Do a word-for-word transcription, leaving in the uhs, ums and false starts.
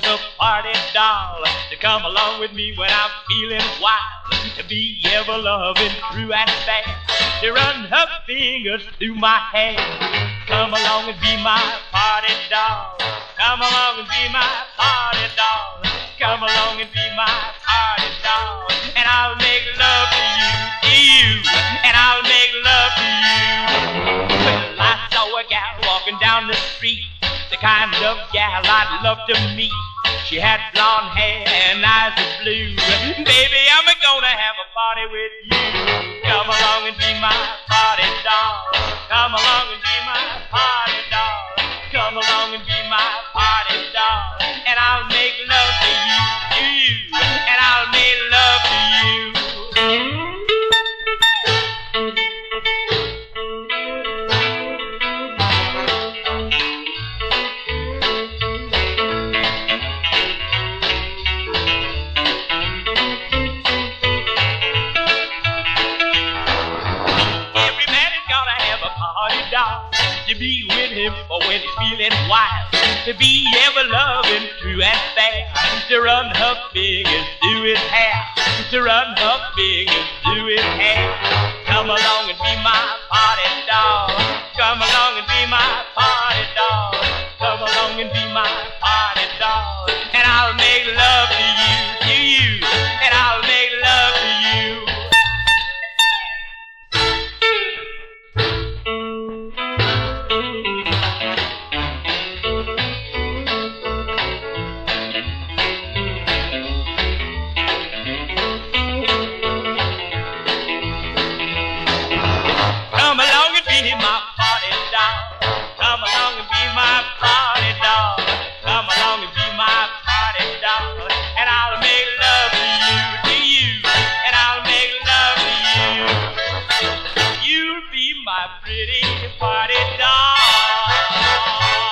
as a party doll to come along with me when I'm feeling wild, to be ever loving, true and fair, to run her fingers through my hair. Come along and be my party doll. Come along and be my party doll. Come along and be my party doll. And I'll make love to you, to you, and I'll make love to you. Well, I saw a gal walking down the street, the kind of gal I'd love to meet. She had blonde hair and eyes of blue. Baby, I'm gonna have a party with you. Come along and be my party doll. Come along and be my party doll. Come along and be my party doll. And I'll make love to you, to you, and I'll make love to you. To be with him for when he's feeling wild, to be ever loving, true and fair, to run her fingers through his hair, to run her fingers through his hair. Come along and be my party doll. Come along and be my party doll. Come along and be my party doll. And I'll make love to you, to you, and I'll make love to you. Come along and be my party doll. Come along and be my party doll. Come along and be my party doll. And I'll make love to you, to you, and I'll make love to you. You'll be my pretty party doll.